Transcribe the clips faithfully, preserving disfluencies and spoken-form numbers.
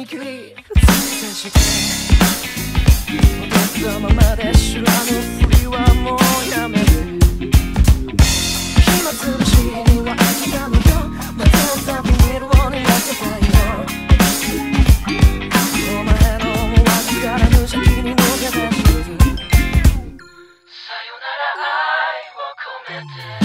にきりついてして踊ったままで知らぬふりはもうやめて暇つぶしには飽きたのよまたビニールを逃がせたよお前のわからぬ先に抜け出すさよなら愛を込めて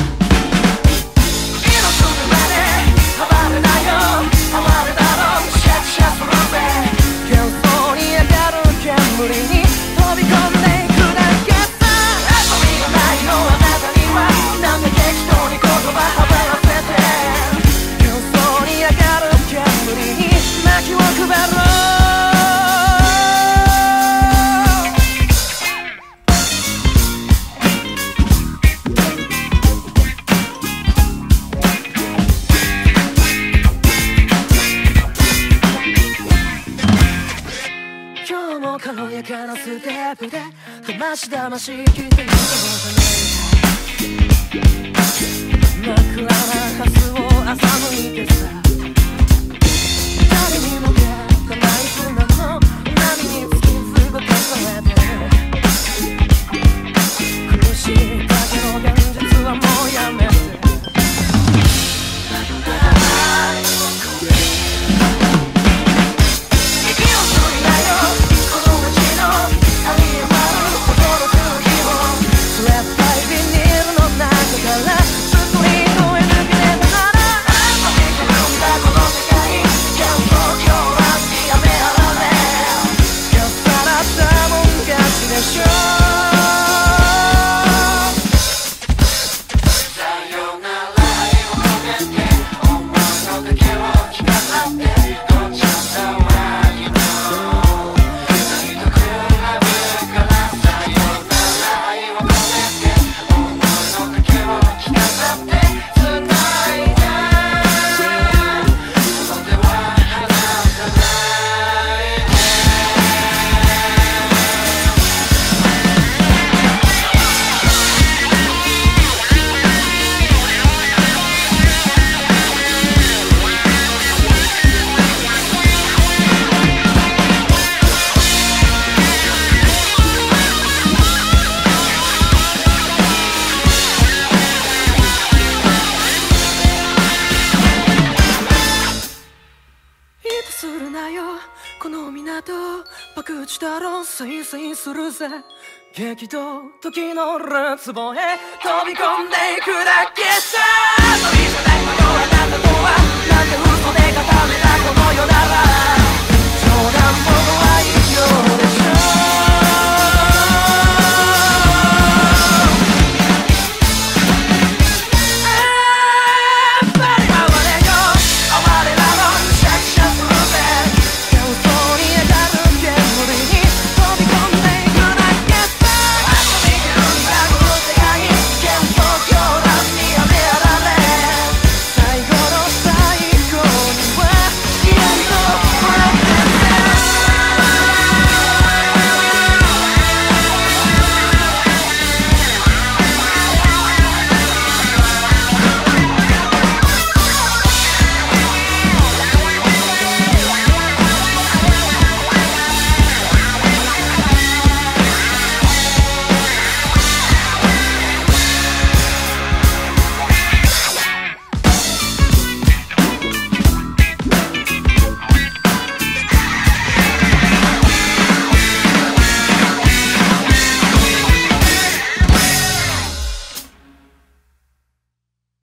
今すぐまで暴れなよ暴れだろうシャツシャツロゼ幻想に上がる煙に飛び込んでいくだけさ遊びがないのあなたにはなんで適当に言葉はべらせて幻想に上がる煙に薪を配ろう軽やかなステップでだましだまし聞いていくのじゃないか真っ暗なハスを朝向いてさ誰にも気がない砂の波に突きすごくされて苦しいだけの現実はもうやめてさよなら愛を込めて息を吸いなよするぜ激動時のるつぼへ飛び込んでいくだけさ鳥じゃないのよあなたとはなんて嘘で固めたこの世なら